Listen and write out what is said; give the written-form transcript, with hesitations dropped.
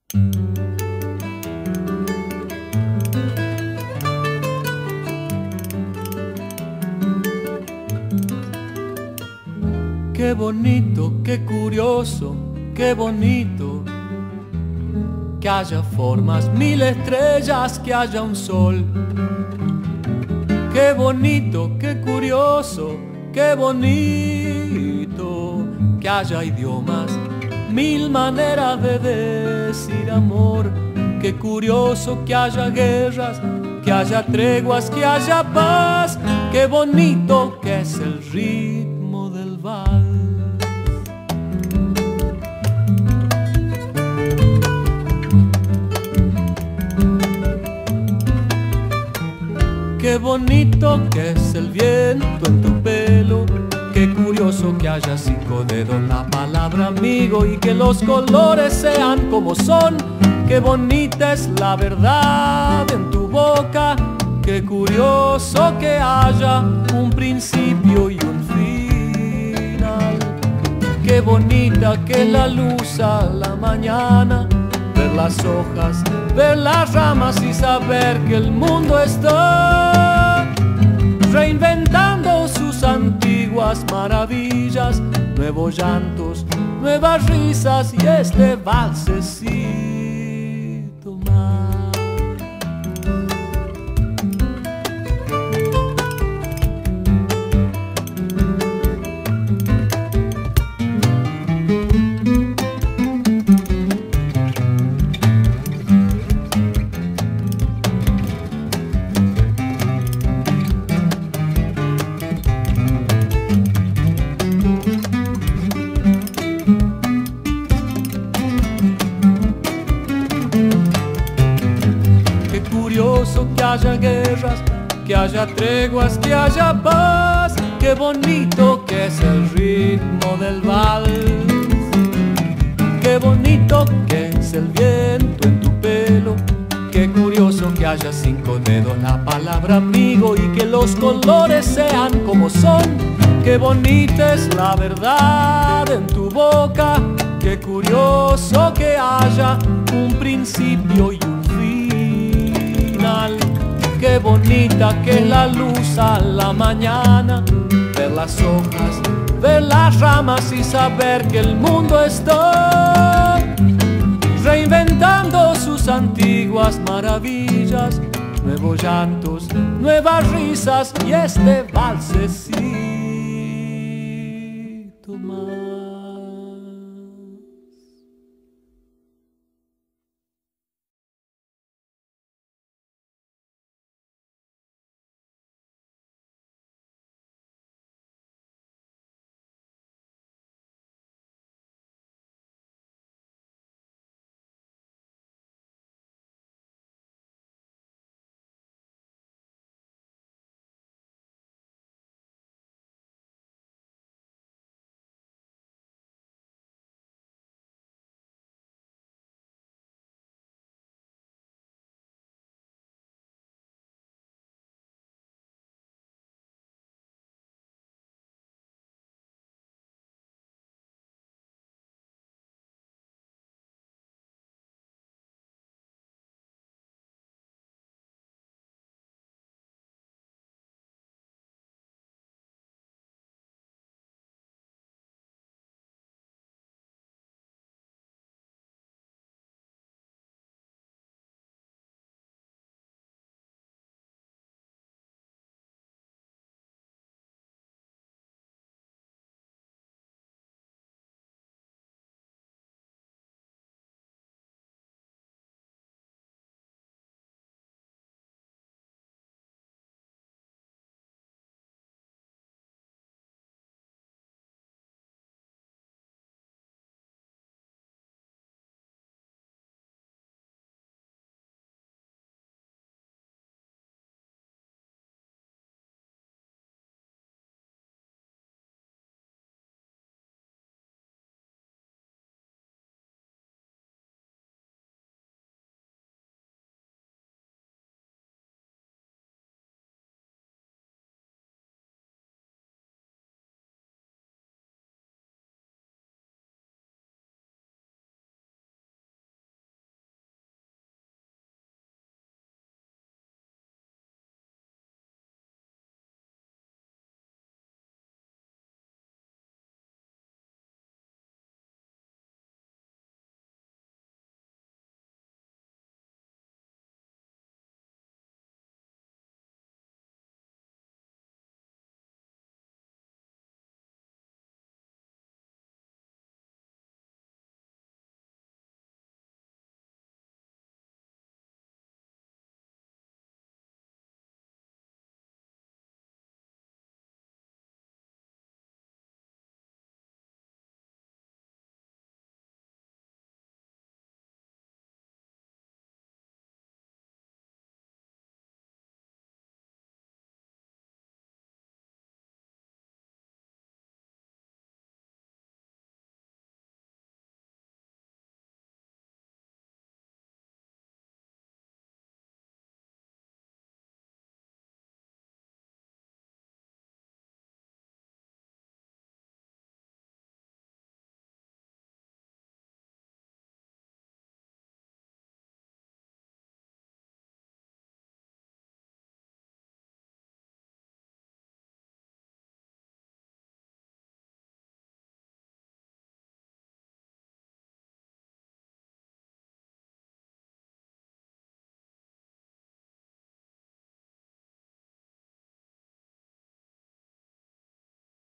Qué bonito, qué curioso, qué bonito que haya formas, mil estrellas, que haya un sol. Qué bonito, qué curioso, qué bonito que haya idiomas, mil maneras de decir amor. Qué curioso que haya guerras, que haya treguas, que haya paz. Qué bonito que es el ritmo del vals. Qué bonito que es el viento en tu pelo. Qué curioso que haya 5 dedos, la palabra amigo, y que los colores sean como son. Qué bonita es la verdad en tu boca. Qué curioso que haya un principio y un final. Qué bonita que la luz a la mañana, ver las hojas, ver las ramas y saber que el mundo está reinventando sus antiguas maravillas, nuevos llantos, nuevas risas y este valsecito más. Que haya guerras, que haya treguas, que haya paz. Qué bonito que es el ritmo del vals. Qué bonito que es el viento en tu pelo. Qué curioso que haya 5 dedos, la palabra amigo, y que los colores sean como son. Qué bonita es la verdad en tu boca. Qué curioso que haya un principio y un final. Qué bonita que es la luz a la mañana, ver las hojas, ver las ramas y saber que el mundo está reinventando sus antiguas maravillas, nuevos llantos, nuevas risas y este valsecito más.